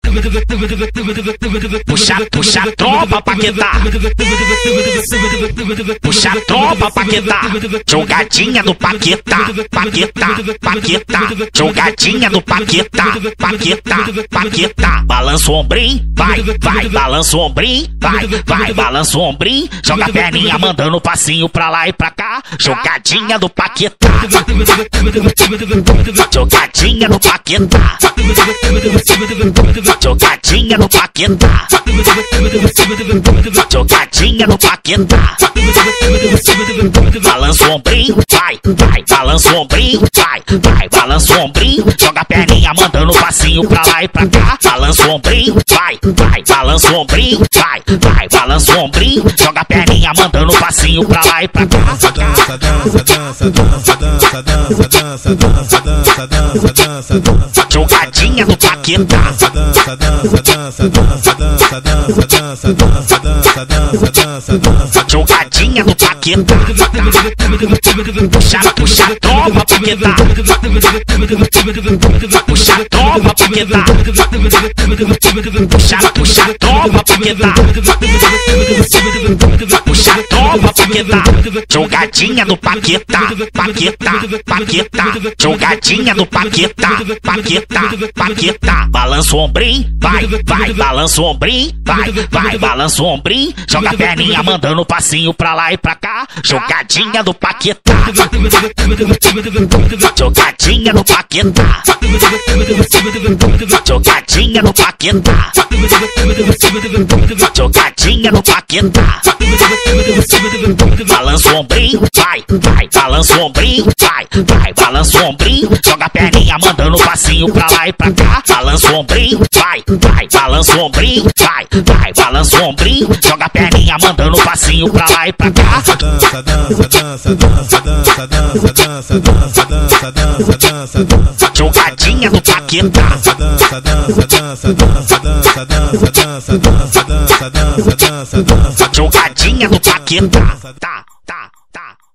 Puxa a trompa, Paquetá. Puxa a trompa, Paquetá. Jogadinha do Paquetá. Jogadinha do Paquetá. Balança o ombrinho, vai, balança o ombrinho, vai, balança o ombrinho. Joga a perninha mandando passinho pra lá e pra cá. Jogadinha do Paquetá. Jogadinha do Paquetá. Jogadinha no Paquetá. Jogadinha no Paquetá. Balança o ombrinho, vai, balança o ombrinho, vai, balança o ombrinho. Joga a perninha mandando passinho pra lá e pra cá. Balança o ombrinho, vai, balança o ombrinho, vai, balança o ombrinho. Joga a perninha mandando passinho pra lá e pra cá. Jogadinha do Paquetá. Jogadinha do Paquetá. Puxa a trompa, Paquetá. Puxa a trompa, Paquetá. Puxa a trompa, Paquetá. Puxa a trompa, Paquetá. Jogadinha do Paquetá. Jogadinha do Paquetá. Balança o ombrinho, vai, balança o ombrinho, vai, balança o ombrinho. Joga a perninha mandando passinho pra lá e pra cá. Jogadinha do Paquetá. Jogadinha do Paquetá. Jogadinha do Paquetá. Jogadinha do Paquetá. Balança o ombrinho, vai, balança o ombrinho, vai, balança o ombrinho. Joga a perninha mandando passinho pra lá e pra cá. Balança o ombrinho, vai, balança o ombrinho, vai, balança o ombrinho. Joga a perninha mandando passinho pra lá e pra cá. Jogadinha do Paquetá. Jogadinha do Paquetá.